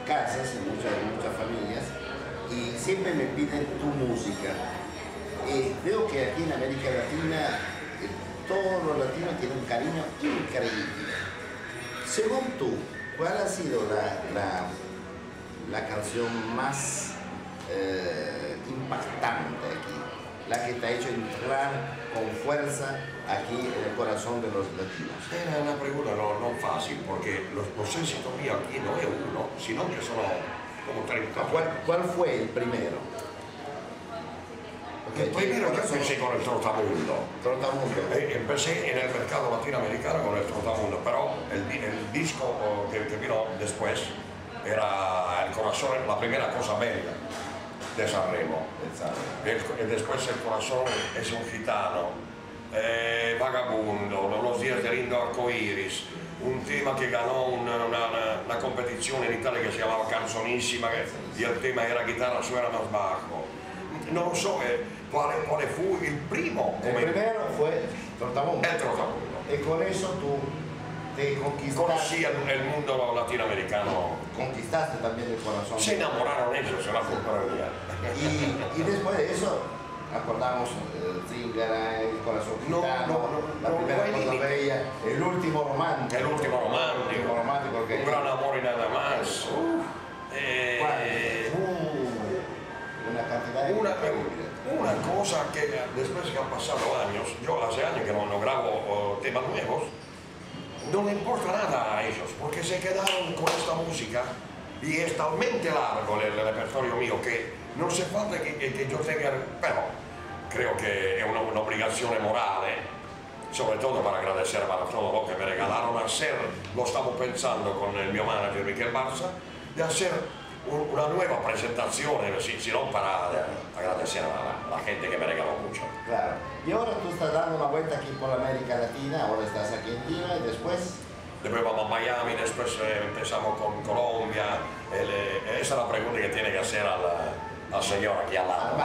casas, en muchas familias, y siempre me piden tu música. Veo que aquí en América Latina todos los latinos tienen un cariño increíble. Según tú, ¿cuál ha sido la canción más impactante aquí? La que te ha hecho entrar con fuerza aquí en el corazón de los latinos. Era una pregunta no fácil, porque los éxitos míos aquí no es uno, sino que son como 30. ¿Cuál fue el primero? El primero yo empecé con el Trotamundo. Empecé en el mercado latinoamericano con el Trotamundo, pero el disco que vino después era El Corazón, la primera cosa bella de Sanremo. Después El Corazón es un gitano, Vagabundo, Los días del lindo arcoiris, un tema que ganó una competición en Italia que se llamaba Canzonissima y el tema era Guitarra suena más bajo. No lo so quale fu il primo. El primero fue Trotamundo. El Trotamundo. Y con eso tú te conquistaste. Conocí el mundo latinoamericano. Conquistaste también el corazón. Se enamoraron ellos, la culpa mía. Y después de eso, acordamos Zingara, El corazón gitano, la primera cosa bella, El último romántico. El último romántico. Que Un gran amor y nada más. Una cantidad de una cosa que después que han pasado años, yo hace años que no grabo temas nuevos, no le importa nada a ellos, porque se quedaron con esta música y es talmente largo el repertorio mío que no hace falta que yo tenga, pero creo que es una obligación moral, sobre todo para agradecer para todo lo que me regalaron hacer, lo estamos pensando con el mio manager Miquel Barça, de hacer una nueva presentación, sino para agradecer a la gente que me regaló mucho. Claro. Y ahora tú estás dando una vuelta aquí por América Latina, ahora estás aquí en Lima y después... Después vamos a Miami, después empezamos con Colombia. Esa es la pregunta que tiene que hacer al señor aquí al lado.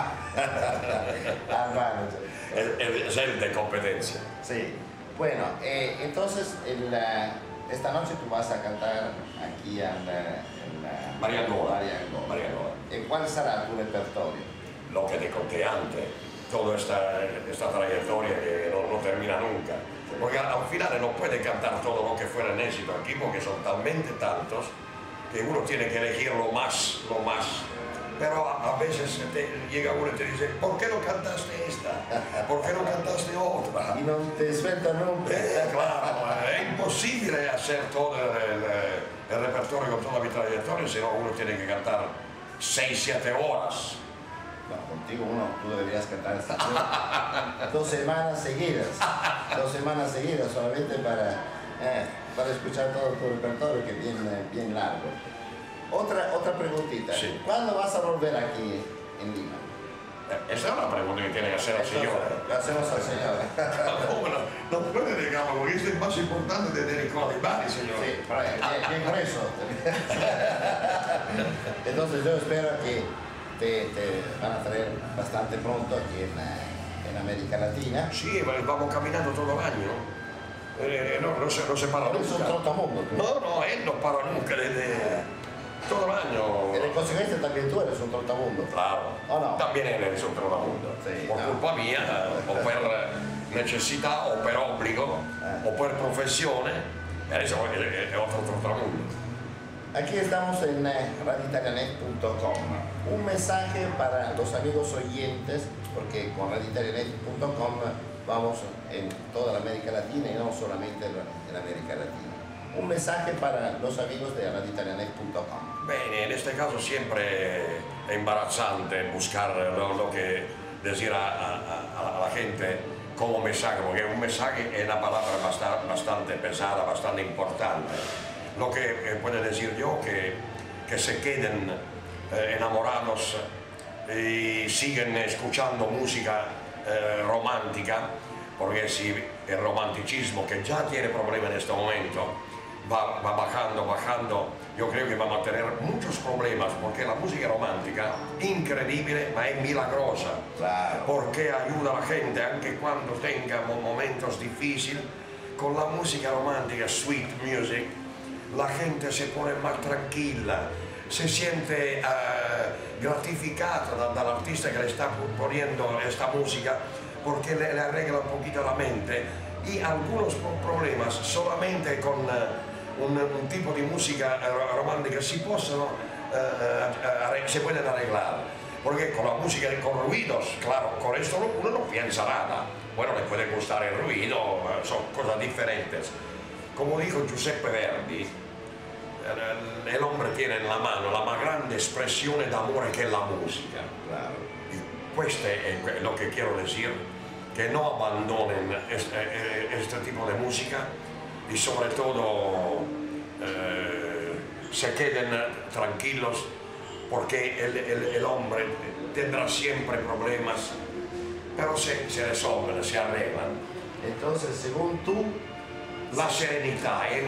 Es el de competencia. Sí. Bueno, entonces esta noche tú vas a cantar aquí en Mariangola. ¿Cuál será tu repertorio? Lo que te conté antes, toda esta trayectoria que no termina nunca. Porque al final no puede cantar todo lo que fuera en éxito aquí, porque son talmente tantos que uno tiene que elegir lo más. Pero a veces llega uno y te dice, ¿por qué no cantaste esta? ¿Por qué no cantaste otra? Y no te suelta nunca. Claro, es imposible hacer todo el repertorio con toda mi trayectoria, si no uno tiene que cantar 6-7 horas. No, contigo tú deberías cantar esta noche 2 semanas seguidas. 2 semanas seguidas solamente para escuchar todo tu repertorio, que es bien largo. Otra preguntita. Sí. ¿Cuándo vas a volver aquí en Lima? Esa es una pregunta que tiene que hacer al señor. Lo hacemos al señor. No puede, digamos, porque esto es más importante de Nicola Di Bari, señor. Sí, bien con eso. Entonces yo espero que te van a traer bastante pronto aquí en América Latina. Sí, vamos caminando todo el año. No se para nunca. Es un trotamundo. No, él no para nunca desde todo el año. En consecuencia también tú eres un trotamundo. Claro. ¿O no? También él es un trotamundo. Sí, por culpa mia, o per necessità, o per obbligo, o per professione, eso è otro trotamundo. Aquí estamos en radioitalianet.com. Un mensaje para los amigos oyentes, porque con radioitalianet.com vamos en toda la América Latina y no solamente en América Latina. Un mensaje para los amigos de radioitalianet.com. Bene, en este caso siempre es embarazante buscar lo que decir a la gente como mensaje, porque un mensaje es una palabra bastante pesada, bastante importante. Lo que puedo decir yo que se queden enamorados y siguen escuchando música romántica, porque si el romanticismo, que ya tiene problemas en este momento, va bajando, yo creo que vamos a tener muchos problemas, porque la música romántica, increíble, ma es milagrosa, Claro. porque ayuda a la gente, anche cuando tenga momentos difíciles, con la música romántica, sweet music, la gente se pone más tranquila, se siente gratificata dall'artista que le está poniendo esta música porque le arregla un poquito la mente y algunos problemas solamente con un tipo de música romántica se pueden arreglar. Porque con la música con ruidos, claro, con esto uno no piensa nada. Bueno, le puede gustar el ruido, son cosas diferentes. Como dijo Giuseppe Verdi, el hombre tiene en la mano la más grande expresión de amor que es la música. Claro. Y esto es lo que quiero decir, que no abandonen este tipo de música y sobre todo se queden tranquilos, porque el hombre tendrá siempre problemas, pero se resuelven, se arreglan. Entonces, según tú, la serenidad es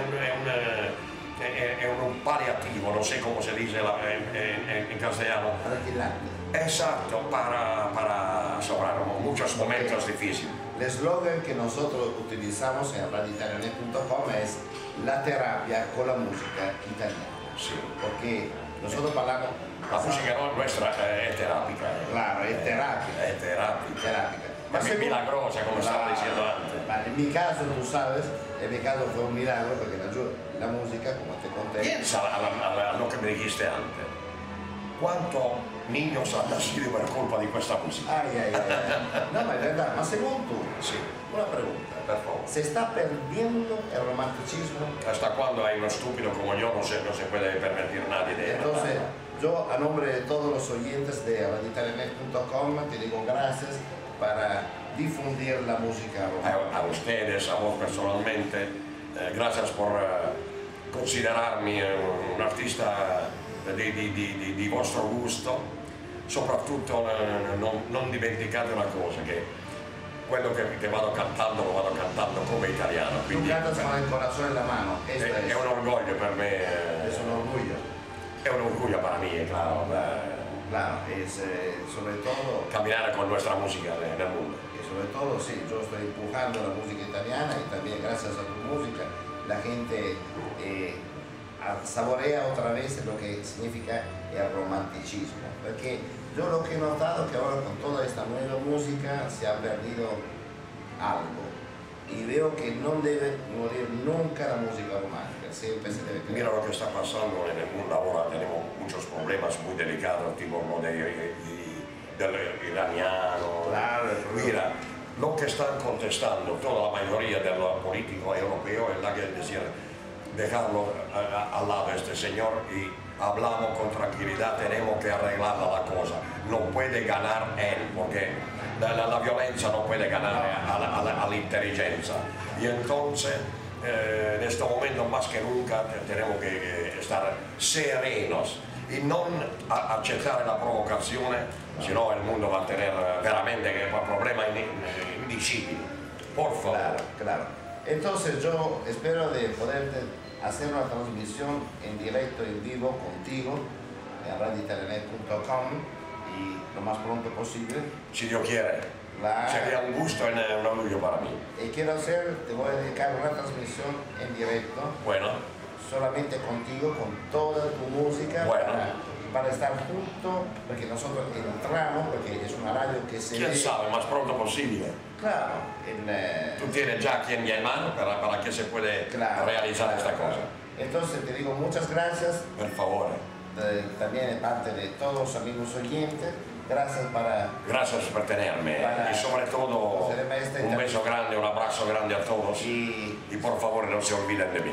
un paliativo, no sé cómo se dice en castellano. Exacto, para sobrar muchos momentos difíciles. El eslogan que nosotros utilizamos en radioitalianet.com es la terapia con la música italiana. Sí. Porque nosotros hablamos... La música nuestra es terápica. Claro, es terapia. Es terápica. Es milagrosa, como estaba diciendo antes. En mi caso, tú sabes, en mi caso fue un milagro porque la música, como te conté... Piensa a lo que me dijiste antes. ¿Cuántos niños han nacido por culpa de esta música? Ay. No, ma es verdad. Ma según tú, sí. Una pregunta, por favor. ¿Se está perdiendo el romanticismo? ¿Hasta cuándo hay un estúpido como yo? No se puede permitir nadie de... Entonces, yo a nombre de todos los oyentes de radioitalianet.com te digo gracias para difundir la música romántica. A ustedes, a vos personalmente, gracias por considerarmi un artista di vostro gusto. Soprattutto non dimenticate una cosa, che quello che vado cantando lo vado cantando come italiano. Quindi, tu cantas con el corazón en la mano. È un orgoglio per me. Es un orgullo. È un orgullo para mí, claro. Claro, es sobre todo... Caminar con nuestra música en el mundo. Y sobre todo, sí, yo estoy empujando la música italiana y también gracias a tu música la gente saborea otra vez lo que significa el romanticismo. Porque yo lo que he notado que ahora con toda esta nueva música se ha perdido algo. Y veo que no debe morir nunca la música romántica, siempre se debe crear. Mira lo que está pasando en el mundo ahora, tenemos muchos problemas muy delicados, tipo del iraniano. Claro, mira, lo que están contestando toda la mayoría de los políticos europeos es la que decir, dejarlo al lado de este señor y hablamos con tranquilidad, tenemos que arreglar la cosa. No puede ganar él, porque la violencia no puede ganar a la inteligencia. Y entonces, en este momento más que nunca, tenemos que estar serenos y no aceptar la provocación, sino el mundo va a tener veramente problemas indicibili. Por favor. Claro. Entonces yo espero de poderte hacer una transmisión en directo, en vivo, contigo, en radioitalianet.com y lo más pronto posible. Si Dios quiere. Sería un gusto y un orgullo para mí. Y quiero te voy a dedicar una transmisión en directo. Bueno. Solamente contigo, con toda tu música. Bueno. Para estar juntos, porque nosotros entramos, porque es una radio que se ¿Quién sabe? Más pronto posible. Claro. Tú tienes ya aquí en mi mano para que se puede realizar esta cosa. Entonces te digo muchas gracias. Por favor. También de parte de todos los amigos oyentes. Gracias por tenerme. Y sobre todo un beso grande, un abrazo grande a todos. Y por favor no se olviden de mí.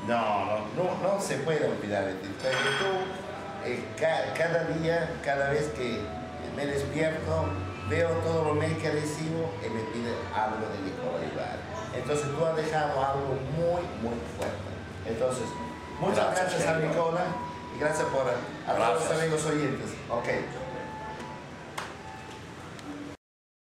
No se puede olvidar de ti. Porque tú, cada día, cada vez que me despierto, veo todo lo mail que recibo y me pide algo de Nicola Ibarra. Entonces tú has dejado algo muy fuerte. Entonces, muchas gracias a Nicola y gracias a todos los amigos oyentes. Okay.